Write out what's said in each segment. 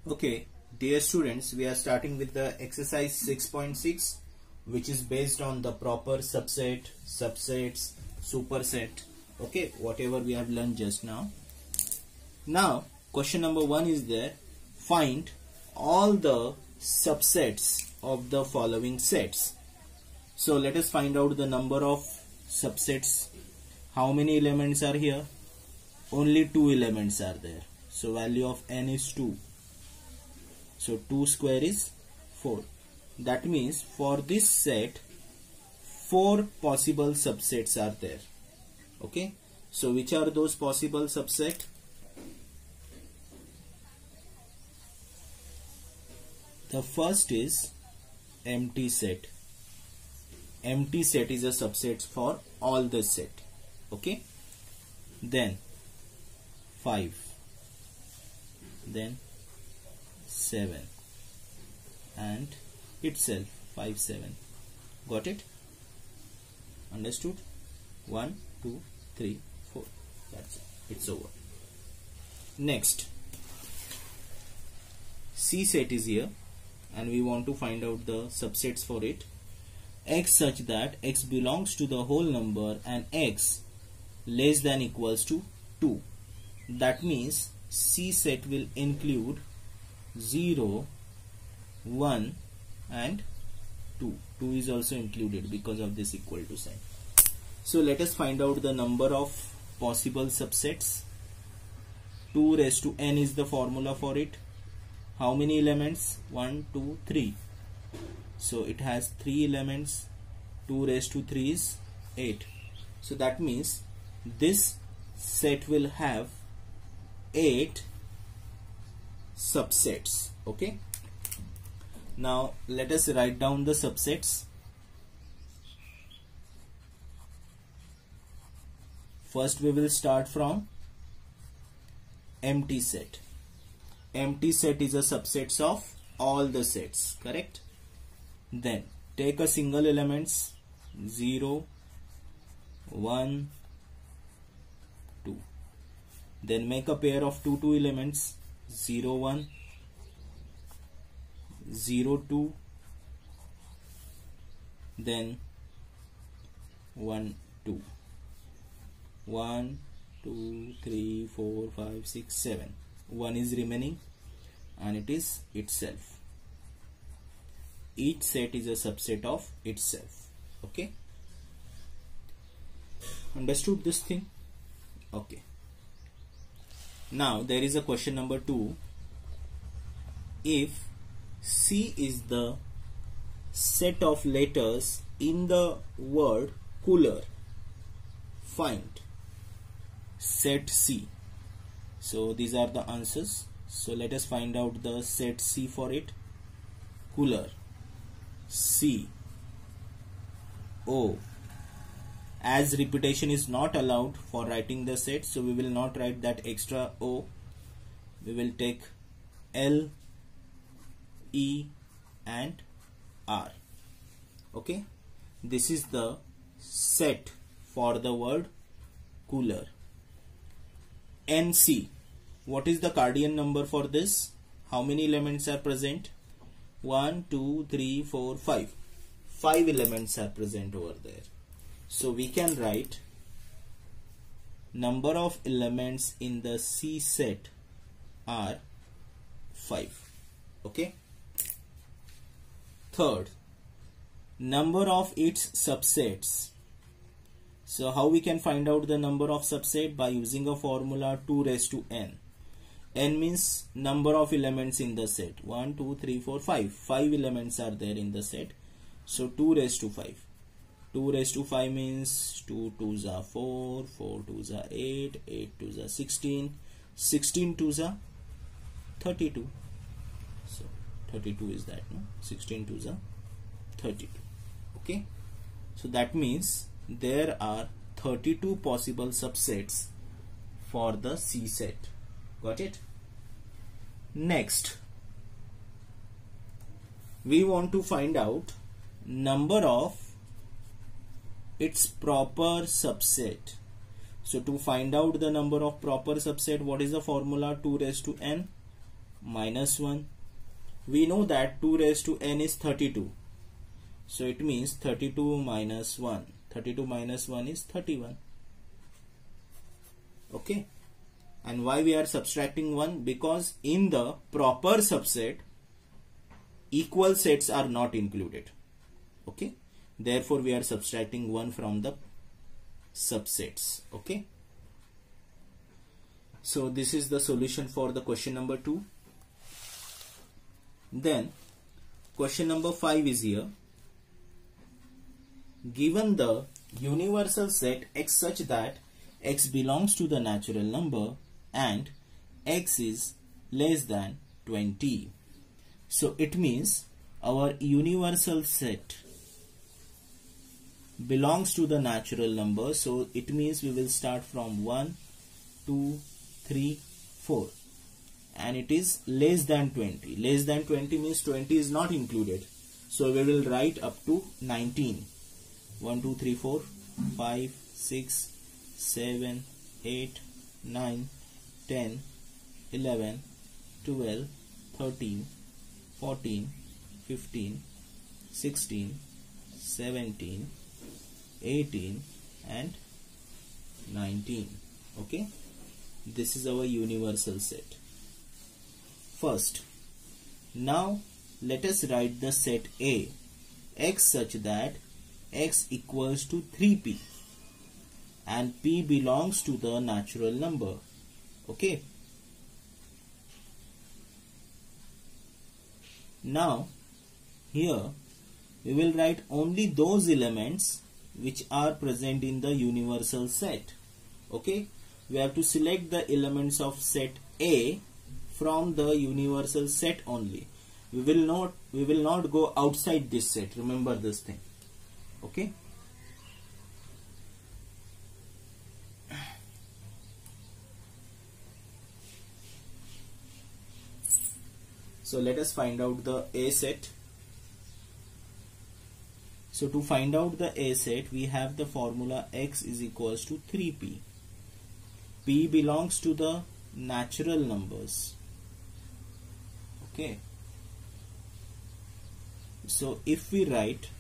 Okay, dear students, we are starting with the exercise 6.6, which is based on the proper subset, subsets, superset. Okay, whatever we have learned just now. Now, question number 1 is there. Find all the subsets of the following sets. So let us find out the number of subsets. How many elements are here? Only 2 elements are there. So value of n is 2. So 2 square is 4. That means for this set 4 possible subsets are there. Okay. So which are those possible subsets? The first is empty set. Empty set is a subset for all the set. Okay. Then 5. Then 7 and itself 5 7. Got it? Understood? 1 2 3 4. That's it. It's over. Next, C set is here and we want to find out the subsets for it. X such that x belongs to the whole number and x less than equals to 2. That means C set will include 0, 1 and 2. 2 is also included because of this equal to sign. So let us find out the number of possible subsets. 2 raised to n is the formula for it. How many elements? 1, 2, 3. So it has 3 elements. 2 raised to 3 is 8. So that means this set will have 8 subsets. Okay. Now let us write down the subsets. First we will start from empty set. Empty set is a subset of all the sets, correct? Then take a single elements 0, 1, 2. Then make a pair of 2 elements 0, 1, 0, 2, then 1, 2. 1, 2, 3, 4, 5, 6, 7. 1 is remaining and it is itself. Each set is a subset of itself. Okay. Understood this thing? Okay. Now there is a question number 2. If C is the set of letters in the word cooler, find set C. So these are the answers. So let us find out the set C for it. Cooler, C, O. As repetition is not allowed for writing the set, so we will not write that extra O. We will take L, E and R. Okay. This is the set for the word cooler. NC. What is the Cardian number for this? How many elements are present? 1, 2, 3, 4, 5. 5 elements are present over there. So we can write number of elements in the C set are 5. Okay. Third, number of its subsets. So how we can find out the number of subset? By using a formula 2 raised to n. N means number of elements in the set. 1, 2, 3, 4, 5. 5 elements are there in the set. So 2 raised to 5. 2 raised to 5 means 2 2s are 4, 4 2s are 8, 8 2s are 16, 16 2s are 32. So 32 is that, no? 16 2s are 32. Okay. So that means there are 32 possible subsets for the C set. Got it? Next, we want to find out number of its proper subset. So to find out the number of proper subset, what is the formula? 2 raised to n. minus 1. We know that 2 raised to n is 32. So it means 32 minus 1. 32 minus 1 is 31. Okay. And why we are subtracting 1? Because in the proper subset, equal sets are not included. Okay. Therefore, we are subtracting 1 from the subsets. Okay. So this is the solution for the question number 2. Then question number 5 is here. Given the universal set x such that x belongs to the natural number and x is less than 20. So it means our universal set belongs to the natural number. So it means we will start from 1, 2, 3, 4. And it is less than 20. Less than 20 means 20 is not included. So we will write up to 19. 1, 2, 3, 4, 5, 6, 7, 8, 9, 10, 11, 12, 13, 14, 15, 16, 17, 18 and 19. Okay. This is our universal set. First, now let us write the set A, x such that x equals to 3p and p belongs to the natural number. Okay. Now here we will write only those elements which are present in the universal set. Okay. We have to select the elements of set A from the universal set only. We will not go outside this set. Remember this thing. Okay. So let us find out the A set. So to find out the A set, we have the formula x is equals to 3p. P belongs to the natural numbers. Okay. So if we write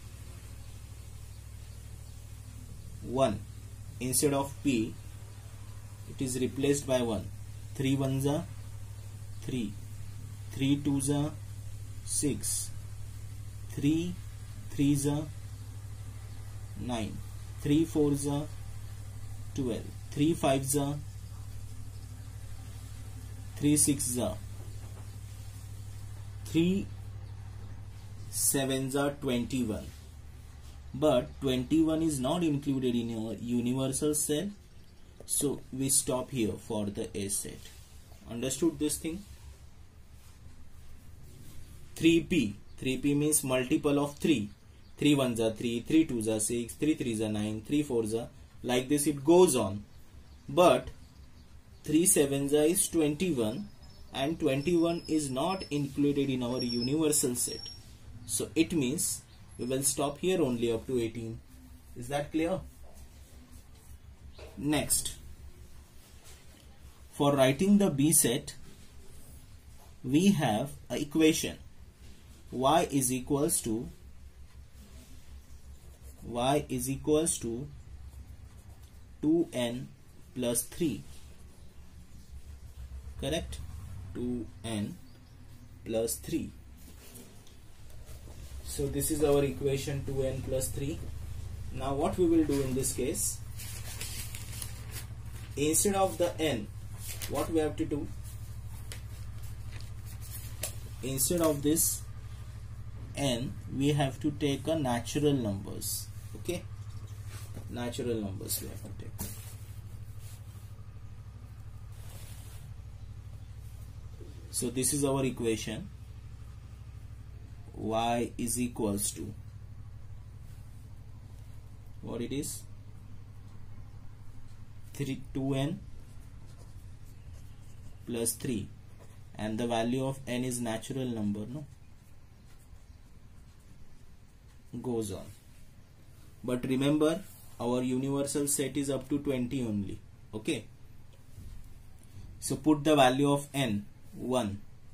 1 instead of p, it is replaced by 1. 3 ones are 3. 3 twos are 6. 3 threes are 9. 3 fours are 12. 3 fives are 3 sixes are 3 sevens are 21. But 21 is not included in your universal set. So we stop here for the A set. Understood this thing? 3p. 3p means multiple of 3. 3 ones are 3, 3 twos are 6, 3 threes are 9, 3 fours are, like this it goes on. But 3 sevens are is 21 and 21 is not included in our universal set. So it means we will stop here only up to 18. Is that clear? Next, for writing the B set, we have an equation. Y is equals to 2n plus 3. Correct? 2n plus 3. So this is our equation 2n plus 3. Now what we will do in this case, instead of the n, what we have to do? Instead of this n, we have to take a natural numbers. Okay, natural numbers we have to take. So this is our equation. Y is equals to, what it is, 2n plus 3, and the value of n is natural number, no? Goes on. But remember, our universal set is up to 20 only. Okay. So put the value of n 1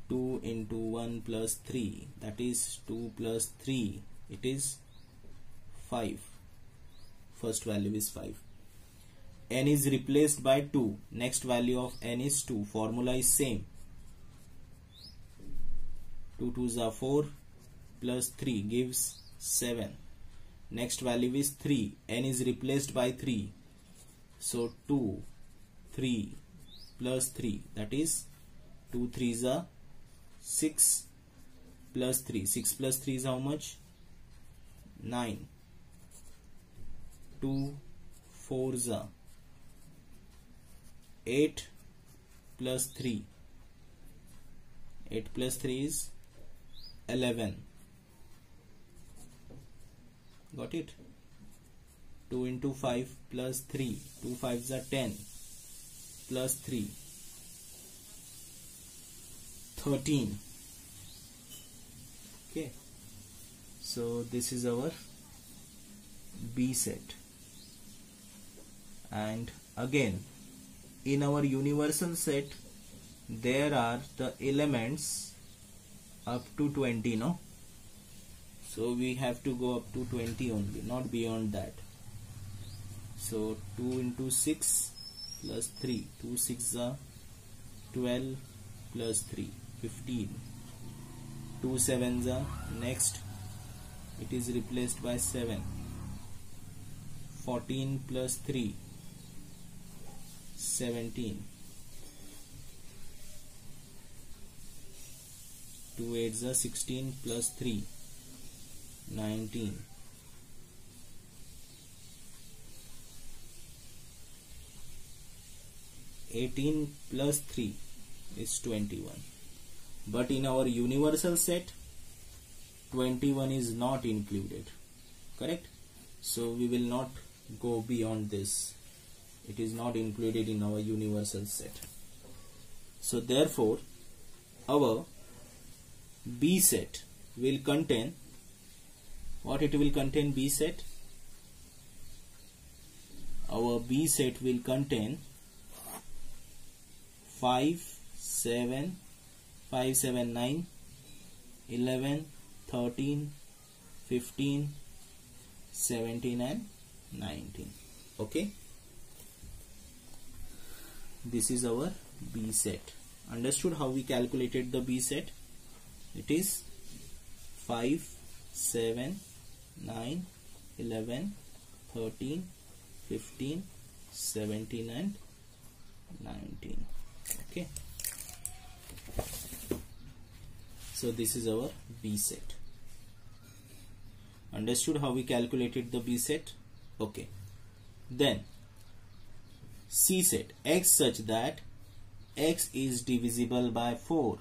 2 into 1 plus 3, that is 2 plus 3, it is 5. First value is 5. N is replaced by 2. Next value of n is 2. Formula is same. 2 2s are 4 plus 3 gives 7. Next value is 3. N is replaced by 3. So 2, 3 plus 3, that is 2 3s are 6 plus 3. 6 plus 3 is how much? 9. 2 4s are 8 plus 3. 8 plus 3 is 11. Got it? 2 into 5 plus 3. 2 5s are 10 plus 3. 13. Okay. So this is our B set. And again, in our universal set, there are the elements up to 20, no? So we have to go up to 20 only, not beyond that. So 2 into 6 plus 3. 2 6 are 12 plus 3, 15. 2 7s are, next it is replaced by 7. 14 plus 3, 17. 2 8s are 16 plus 3, 19. 18 plus 3 is 21. But in our universal set, 21 is not included. Correct? So we will not go beyond this. It is not included in our universal set. So therefore, our B set will contain, what it will contain? B set? Our B set will contain 5 7 9 11 13 15 17 and 19. Okay, this is our B set. Understood how we calculated the B set? It is 5 7 9 11 13 15 17 and 19. Okay, so this is our B set. Understood how we calculated the B set? Okay, then C set, X such that X is divisible by 4.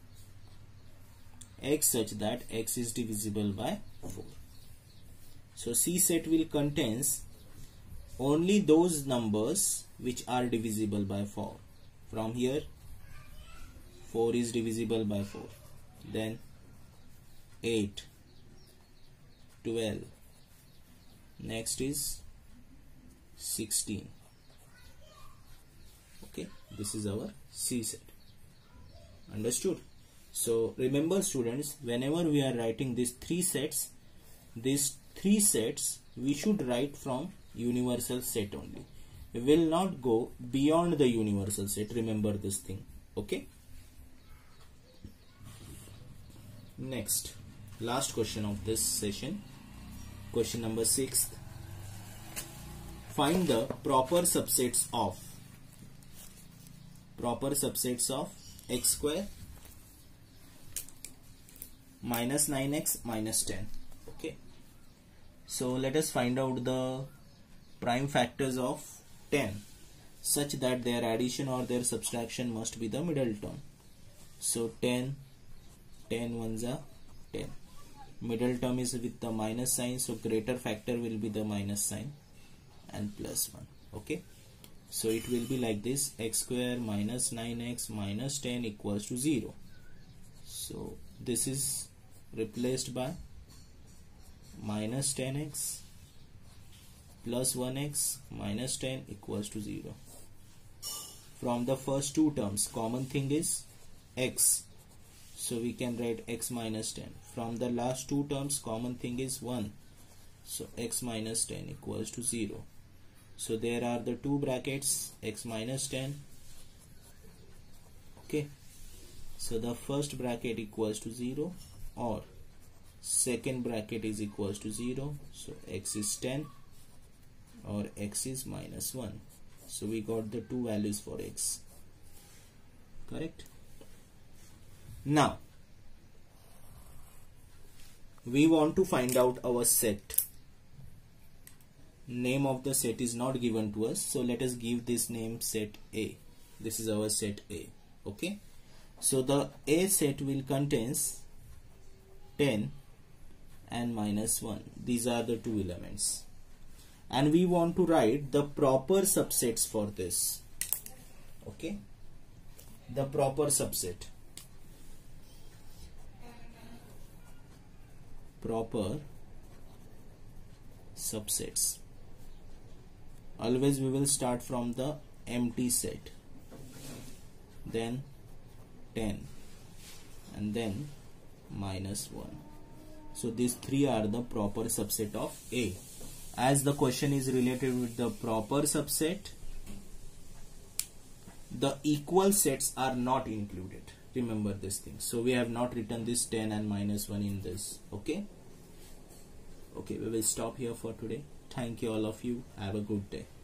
X such that X is divisible by 4. So C set will contains only those numbers which are divisible by 4. From here 4 is divisible by 4, then 8, 12, next is 16. Okay, this is our C set. Understood? So remember students, whenever we are writing these three sets we should write from universal set only. We will not go beyond the universal set. Remember this thing. Okay, next, last question of this session, question number 6. Find the proper subsets of x square minus 9x minus 10. Okay, so let us find out the prime factors of 10 such that their addition or their subtraction must be the middle term. So 10 ones are 10. Middle term is with the minus sign, so greater factor will be the minus sign and plus 1. Okay, so it will be like this: x square minus 9x minus 10 equals to 0. So this is replaced by minus 10x plus 1x minus 10 equals to 0. From the first two terms, common thing is x. So we can write x minus 10. From the last two terms, common thing is 1. So x minus 10 equals to 0. So there are the two brackets, x minus 10. Okay. So the first bracket equals to 0, or second bracket is equals to 0. So x is 10 or x is minus 1. So we got the two values for x. Correct? Now we want to find out our set. Name of the set is not given to us, so let us give this name set A. This is our set A. Okay, so the A set will contains 10 and minus 1. These are the two elements, and we want to write the proper subsets for this. Okay, the proper subset. Proper subsets. Always we will start from the empty set, then 10 and then minus 1. So these three are the proper subset of A. As the question is related with the proper subset, the equal sets are not included. Remember this thing. So we have not written this 10 and minus 1 in this. Okay, we will stop here for today. Thank you all of you. Have a good day.